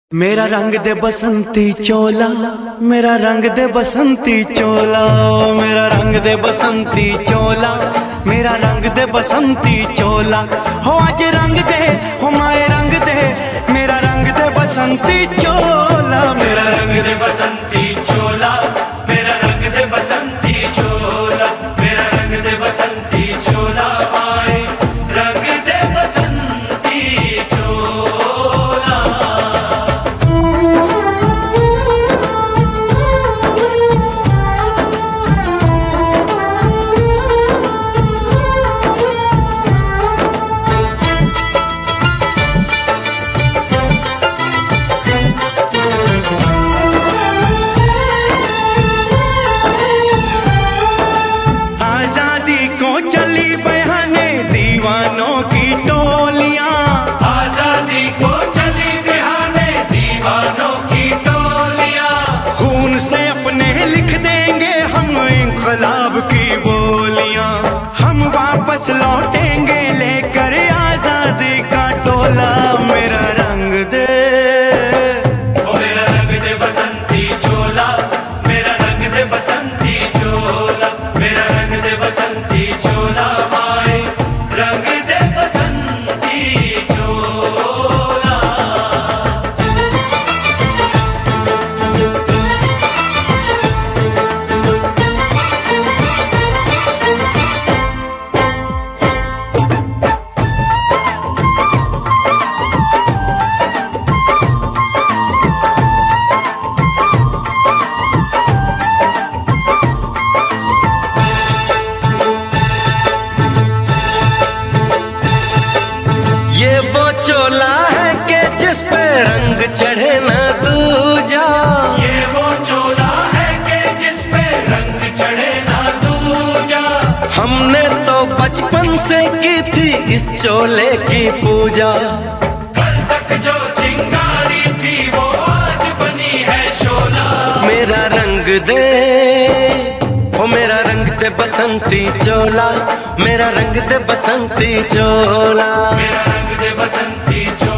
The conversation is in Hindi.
मेरा रंग दे बसंती चोला, मेरा रंग दे बसंती चोला, मेरा रंग दे बसंती चोला, मेरा रंग दे बसंती चोला। हो आज रंग दे, हो माए रंग दे, मेरा रंग दे बसंती चोला, मेरा रंग दे बसंती चोला, मेरा रंग दे बसंती चोला, मेरा रंग दे बसंती चोला, माए रंग दे बसंती चोला। आजादी को चली बहाने दीवानों की टोलियां, आजादी को चली बहाने दीवानों की टोलियां। खून से अपने लिख देंगे हम इंकलाब की बोलियां, हम वापस लौटेंगे लेकर आजादी का टोला। मेरा रंग दे, ओ मेरा रंग दे बसंती चोला, मेरा रंग दे बसंती चोला, मेरा रंग दे बसंती चोला, माए रंग दे बसंती चोला। ये वो चोला है कि जिस पे रंग चढ़े न दूजा, ये वो चोला है कि जिस पे रंग चढ़े न दूजा। हमने तो बचपन से की थी इस चोले की पूजा, कल तक जो चिंगारी थी वो आज बनी है शोला। मेरा रंग दे, ओ मेरा रंग दे बसंती चोला, मेरा रंग दे बसंती चोला, मेरा रंग दे बसंती चोला।